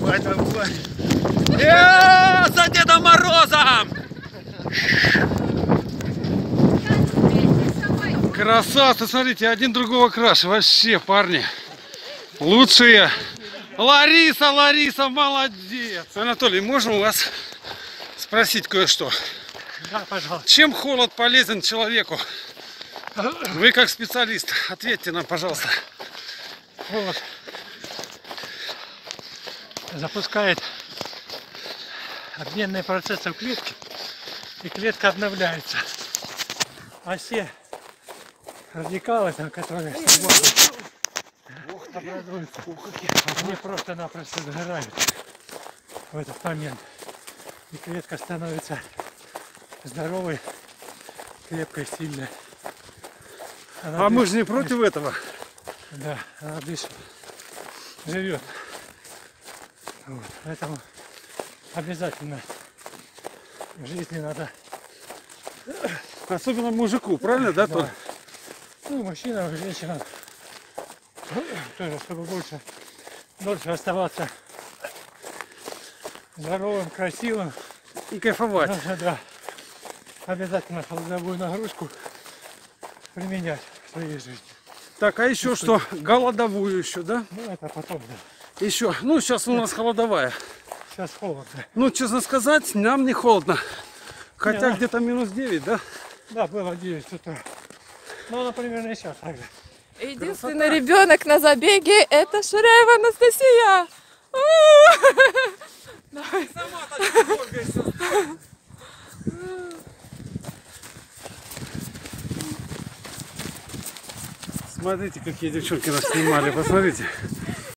Давай, давай. За Дедом Морозом! Красавцы, смотрите, один другого краше. Вообще, парни. Лучшие. Лариса, Лариса, молодец. Анатолий, можно у вас спросить кое-что? Да, пожалуйста. Чем холод полезен человеку? Вы как специалист, ответьте нам, пожалуйста. Холод запускает обменные процессы в клетке, и клетка обновляется. А все радикалы, там, которые образуются, они просто-напросто сгорают в этот момент. И клетка становится здоровой, крепкой, сильной. А мы же не против этого. Да, она дышит, живет. Вот. Поэтому обязательно в жизни надо. Особенно мужику, правильно, да? Да. Ну, мужчинам, женщинам тоже, чтобы дольше оставаться здоровым, красивым. И кайфовать. Нужно, да, обязательно холодовую нагрузку применять в своей жизни. Так, а еще что? Голодовую еще, да? Ну, это потом, да. Еще. Ну, сейчас у нас холодовая. Сейчас холодно. Ну, честно сказать, нам не холодно. Хотя Не, где-то минус 9, да? Да, было 9 утра. Ну, например, и сейчас так же. Единственный ребенок на забеге — это Ширяева Анастасия. Смотрите, какие девчонки нас снимали, посмотрите.